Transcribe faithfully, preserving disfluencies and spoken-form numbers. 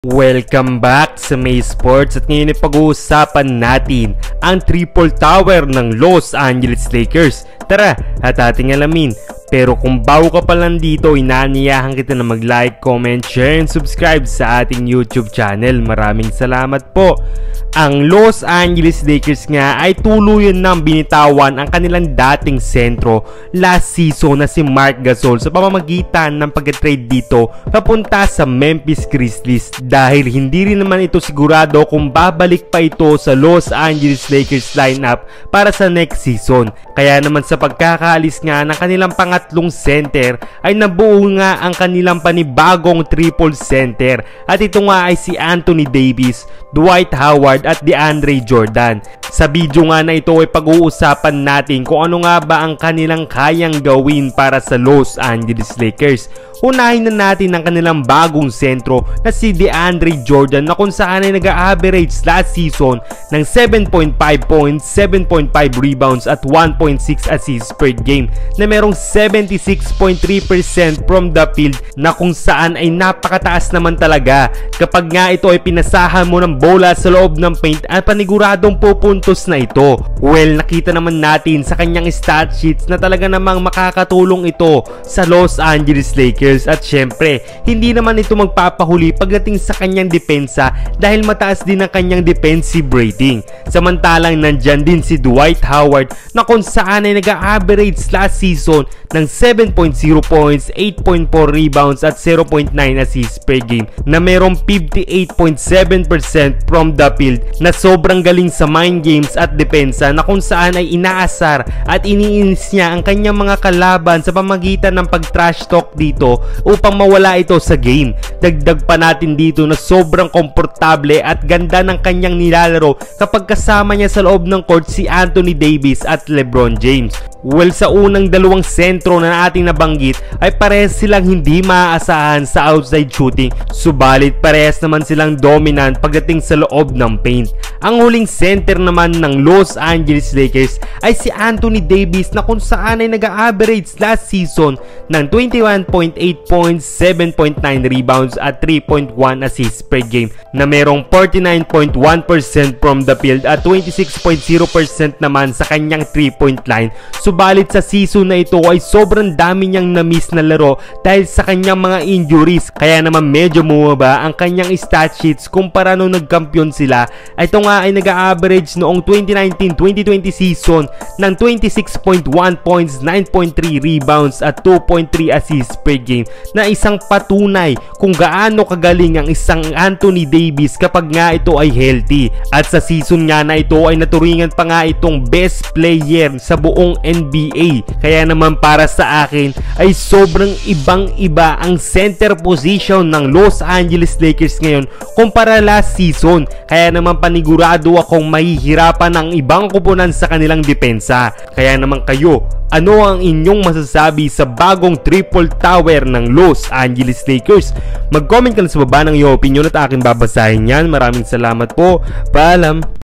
Welcome back sa May Sports at ngayon ay pag-uusapan natin ang triple tower ng Los Angeles Lakers. Tara at ating alamin. Pero kung bago ka pa lang dito, inaanyayahan kita na mag-like, comment, share, and subscribe sa ating YouTube channel. Maraming salamat po. Ang Los Angeles Lakers nga ay tuluyan nang binitawan ang kanilang dating sentro last season na si Marc Gasol sa pamamagitan ng pag-trade dito papunta sa Memphis Grizzlies dahil hindi rin naman ito sigurado kung babalik pa ito sa Los Angeles Lakers lineup para sa next season. Kaya naman sa pagkakaalis nga ng kanilang pangatlong center ay nabuo nga ang kanilang panibagong triple center at ito nga ay si Anthony Davis, Dwight Howard at DeAndre Jordan. Sa video nga na ito ay pag-uusapan natin kung ano nga ba ang kanilang kayang gawin para sa Los Angeles Lakers. Unahin na natin ang kanilang bagong sentro na si DeAndre Jordan na kung saan ay nag-average last season ng seven point five points, seven point five rebounds at one point six assists per game na merong seventy-six point three percent from the field na kung saan ay napakataas naman talaga kapag nga ito ay pinasahan mo ng bola sa loob ng paint at paniguradong pupuntos na ito. Well, nakita naman natin sa kanyang stat sheets na talaga namang makakatulong ito sa Los Angeles Lakers. At syempre, hindi naman ito magpapahuli pagdating sa kanyang depensa dahil mataas din ang kanyang defensive rating. Samantalang nandyan din si Dwight Howard na kung saan ay nag-average last season ng seven point zero points, eight point four rebounds at zero point nine assists per game na merong fifty-eight point seven percent from the field na sobrang galing sa mind games at depensa na kung saan ay inaasar at iniinis niya ang kanyang mga kalaban sa pamagitan ng pag-trash talk dito upang mawala ito sa game. Dagdag pa natin dito na sobrang komportable at ganda ng kanyang nilalaro kapag kasama niya sa loob ng court si Anthony Davis at LeBron James. Well, sa unang dalawang sentro na ating nabanggit ay parehas silang hindi maaasahan sa outside shooting, subalit parehas naman silang dominant pagdating sa loob ng paint. Ang huling center naman ng Los Angeles Lakers ay si Anthony Davis na kung saan ay nag-average last season ng twenty-one point eight points, seven point nine rebounds at three point one assists per game na merong forty-nine point one percent from the field at twenty-six point zero percent naman sa kanyang three point line. Subalit sa season na ito ay sobrang dami niyang na-miss na laro dahil sa kanyang mga injuries, kaya naman medyo bumaba ang kanyang stat sheets kumpara nung nagkampiyon sila. Ito nga ay nag-average noong twenty nineteen twenty twenty season ng twenty-six point one points, nine point three rebounds at two point three assists per game na isang patunay kung gaano kagaling ang isang Anthony Davis kapag nga ito ay healthy. At sa season nga na ito ay naturingan pa nga itong best player sa buong N B A. Kaya naman para sa akin ay sobrang ibang iba ang center position ng Los Angeles Lakers ngayon kumpara last season. Kaya naman panigurado akong mahihirapan ang ibang kupunan sa kanilang depensa. Kaya naman kayo, ano ang inyong masasabi sa bagong triple tower ng Los Angeles Lakers? Mag-comment ka na sa baba ng iyong opinion at aking babasahin yan. Maraming salamat po. Paalam!